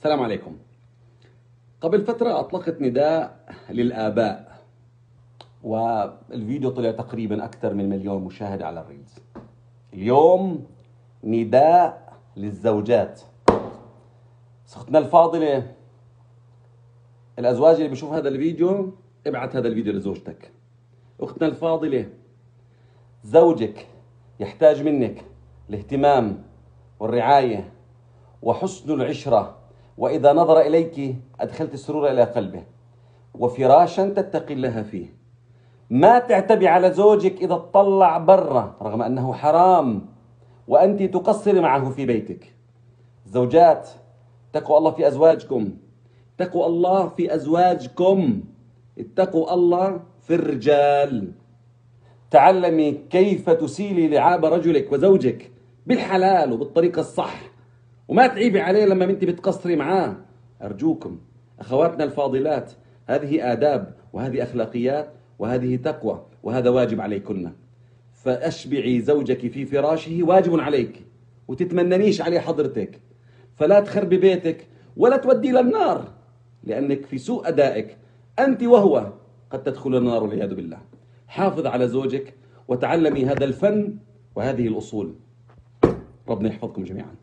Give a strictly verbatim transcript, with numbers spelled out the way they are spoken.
السلام عليكم. قبل فترة أطلقت نداء للآباء، والفيديو طلع تقريبا أكثر من مليون مشاهدة على الريلز. اليوم نداء للزوجات. أختنا الفاضلة، الأزواج اللي بيشوف هذا الفيديو ابعت هذا الفيديو لزوجتك. أختنا الفاضلة، زوجك يحتاج منك الاهتمام والرعاية وحسن العشرة، وإذا نظر إليك أدخلت السرور إلى قلبه، وفراشا تتقي الله فيه. ما تعتبي على زوجك إذا اطلع برا رغم أنه حرام وأنت تقصري معه في بيتك. زوجات، اتقوا الله في أزواجكم، اتقوا الله في أزواجكم، اتقوا الله في الرجال. تعلمي كيف تسيلي لعاب رجلك وزوجك بالحلال وبالطريقة الصح، وما تعيبي عليه لما انت بتقصري معاه. أرجوكم أخواتنا الفاضلات، هذه آداب وهذه أخلاقيات وهذه تقوى، وهذا واجب عليكن. فأشبعي زوجك في فراشه واجب عليك، وتتمننيش عليه حضرتك، فلا تخربي بيتك ولا تودي للنار، لأنك في سوء أدائك أنت وهو قد تدخل النار والعياذ بالله. حافظ على زوجك وتعلمي هذا الفن وهذه الأصول. ربنا يحفظكم جميعا.